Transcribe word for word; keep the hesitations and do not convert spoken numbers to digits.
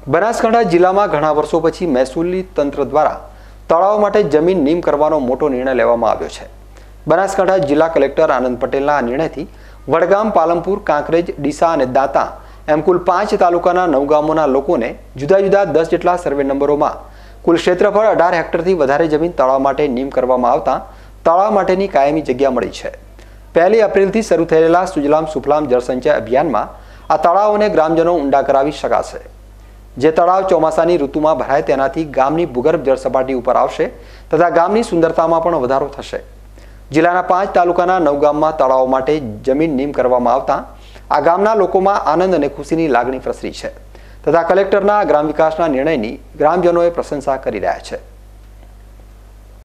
બનાસકાંઠા જિલ્લામાં ઘણા વર્ષો પછી મહેસૂલી તંત્ર દ્વારા તળાવ માટે જમીન નીમ કરવાનો મોટો નિર્ણય લેવામાં આવ્યો છે। બનાસકાંઠા જિલ્લા કલેક્ટર આનંદ પટેલના આ નિર્ણયથી વડગામ, પાલનપુર, કાંકરેજ, ડીસા અને દાંતા એમ કુલ પાંચ તાલુકાના નવ ગામોના લોકોને જુદા જુદા દસ જેટલા સર્વે નંબરોમાં કુલ ક્ષેત્રફળ અઢાર હેક્ટરથી વધારે જમીન તળાવ માટે નીમ કરવામાં આવતા તળાવ માટેની કાયમી જગ્યા મળી છે। પહેલી એપ્રિલથી શરૂ થયેલા સુજલામ સુફલામ જળસંચય અભિયાનમાં આ તળાવોને ગ્રામજનો ઊંડા કરાવી શકાશે। જે તળાવ ચોમાસાની ઋતુમાં ભરાય તેનાથી ગામની ભૂગર્ભ જળ સપાટી ઉપર આવશે તથા ગામની સુંદરતામાં પણ વધારો થશે। જિલ્લાના પાંચ તાલુકાના નવ ગામમાં તળાવો માટે જમીન નીમ કરવામાં આવતા આ ગામના લોકોમાં આનંદ અને ખુશીની લાગણી પ્રસરી છે તથા કલેક્ટરના ગ્રામ વિકાસના નિર્ણયની ગ્રામજનોએ પ્રશંસા કરી રહ્યા છે।